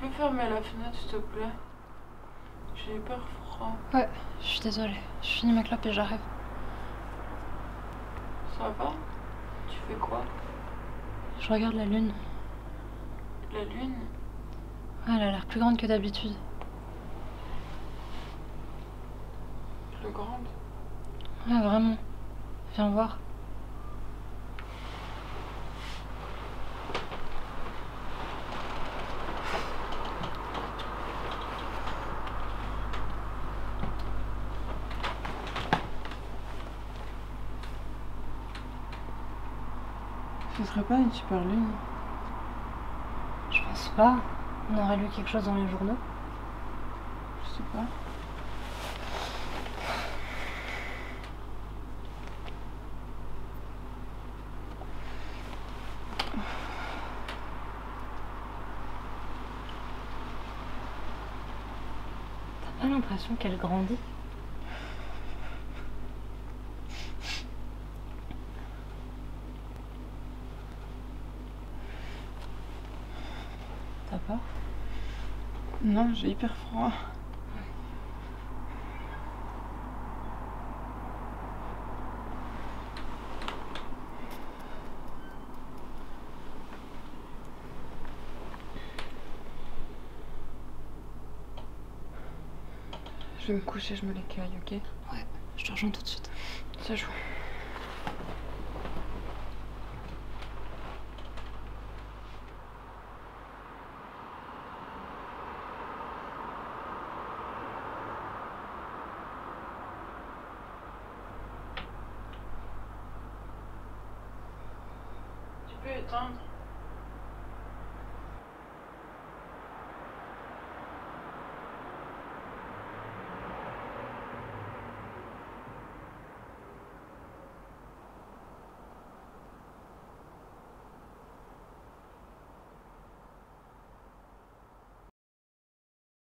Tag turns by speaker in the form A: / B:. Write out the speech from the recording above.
A: peux fermer la fenêtre, s'il te plaît? J'ai hyper froid.
B: Ouais, je suis désolée. Je finis ma clope et j'arrive.
A: Ça va? Tu fais quoi?
B: Je regarde la lune.
A: La lune?
B: Ouais, elle a l'air plus grande que d'habitude.
A: Plus grande?
B: Ouais, vraiment. Viens voir.
A: Ce serait pas une super lune?
B: Je pense pas. On aurait lu quelque chose dans les journaux.
A: Je sais pas.
B: T'as pas l'impression qu'elle grandit? T'as peur?
A: Non, j'ai hyper froid. Je vais me coucher, je me l'écaille, ok?
B: Ouais, je te rejoins tout de suite.
A: Ça joue. Tu peux éteindre?